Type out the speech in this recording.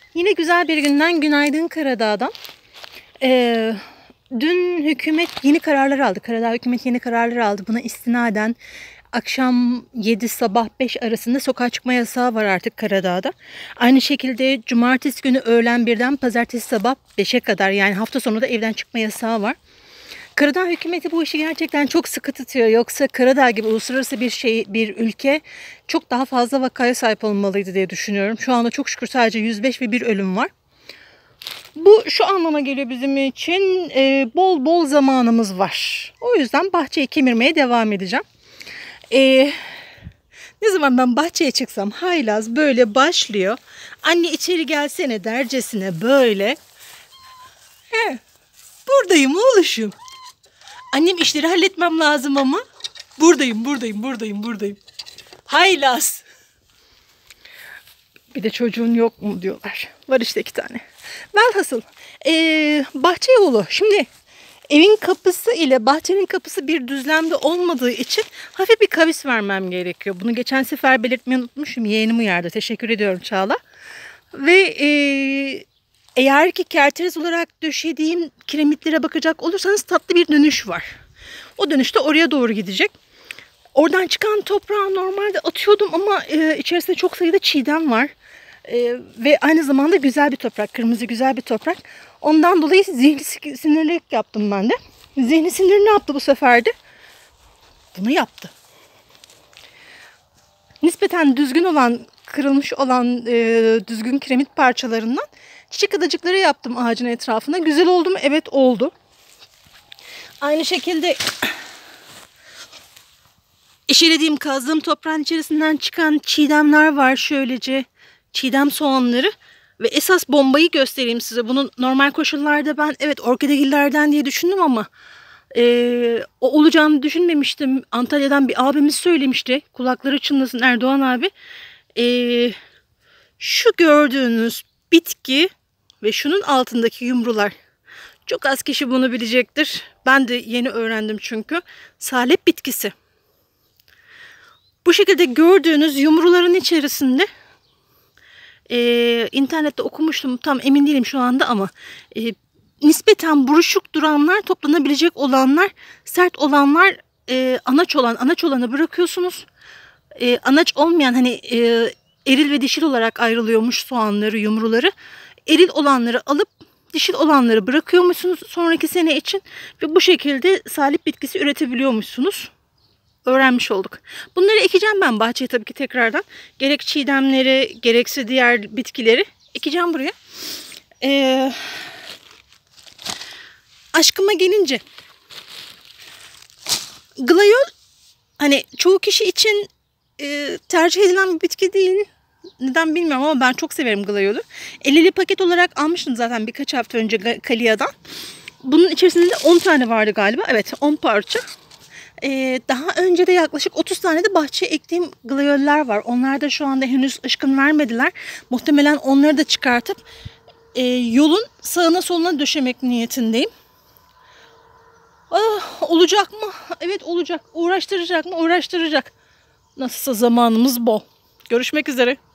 Yine güzel bir günden günaydın Karadağ'dan. Dün hükümet yeni kararlar aldı. Karadağ hükümeti yeni kararlar aldı. Buna istinaden akşam 7 sabah 5 arasında sokağa çıkma yasağı var artık Karadağ'da. Aynı şekilde cumartesi günü öğlen 1'den pazartesi sabah 5'e kadar, yani hafta sonu da evden çıkma yasağı var. Karadağ hükümeti bu işi gerçekten çok sıkı tutuyor. Yoksa Karadağ gibi uluslararası bir ülke çok daha fazla vakaya sahip olmalıydı diye düşünüyorum. Şu anda çok şükür sadece 105 ve bir ölüm var. Bu şu anlama geliyor bizim için, bol bol zamanımız var. O yüzden bahçeyi kemirmeye devam edeceğim. Ne zaman ben bahçeye çıksam haylaz böyle başlıyor. Anne içeri gelsene dercesine böyle. Buradayım oğluşum. Annem işleri halletmem lazım ama. Buradayım. Haylaz. Bir de çocuğun yok mu diyorlar. Var işte 2 tane. Velhasıl bahçe yolu. Şimdi evin kapısı ile bahçenin kapısı bir düzlemde olmadığı için hafif bir kavis vermem gerekiyor. Bunu geçen sefer belirtmeyi unutmuşum. Yeğenim uyardı. Teşekkür ediyorum Çağla. Ve eğer ki kerteriz olarak döşediğim kiremitlere bakacak olursanız tatlı bir dönüş var. O dönüş de oraya doğru gidecek. Oradan çıkan toprağı normalde atıyordum ama içerisinde çok sayıda çiğdem var. Ve aynı zamanda güzel bir toprak, kırmızı güzel bir toprak. Ondan dolayı zihni sinirlilik yaptım ben de. Zihni sinir ne yaptı bu sefer de? Bunu yaptı. Nispeten düzgün olan, kırılmış olan düzgün kiremit parçalarından çiçek adacıkları yaptım ağacın etrafına. Güzel oldu mu? Evet oldu. Aynı şekilde eşelediğim, kazdığım toprağın içerisinden çıkan çiğdemler var şöylece. Çiğdem soğanları. Ve esas bombayı göstereyim size. Bunu normal koşullarda ben evet orkidegillerden diye düşündüm ama o olacağını düşünmemiştim. Antalya'dan bir abimiz söylemişti. Kulakları çınlasın Erdoğan abi. Şu gördüğünüz bitki ve şunun altındaki yumrular. Çok az kişi bunu bilecektir. Ben de yeni öğrendim çünkü. Salep bitkisi. Bu şekilde gördüğünüz yumruların içerisinde internette okumuştum, tam emin değilim şu anda ama nispeten buruşuk duranlar, toplanabilecek olanlar, sert olanlar, anaç olanı bırakıyorsunuz. Anaç olmayan, hani eril ve dişil olarak ayrılıyormuş soğanları, yumruları. Eril olanları alıp dişil olanları bırakıyormuşsunuz sonraki sene için ve bu şekilde salep bitkisi üretebiliyormuşsunuz. Öğrenmiş olduk. Bunları ekeceğim ben bahçeye tabii ki tekrardan. Gerek çiğdemleri, gerekse diğer bitkileri ekeceğim buraya. Aşkıma gelince, glayol hani çoğu kişi için tercih edilen bir bitki değil. Neden bilmiyorum ama ben çok severim glayolu. 50'li paket olarak almıştım zaten birkaç hafta önce Kalia'dan. Bunun içerisinde de 10 tane vardı galiba. Evet, 10 parça. Daha önce de yaklaşık 30 tane de bahçeye ektiğim glayoller var. Onlar da şu anda henüz ışkın vermediler. Muhtemelen onları da çıkartıp yolun sağına soluna döşemek niyetindeyim. Olacak mı? Evet olacak. Uğraştıracak mı? Uğraştıracak. Nasılsa zamanımız bol. Görüşmek üzere.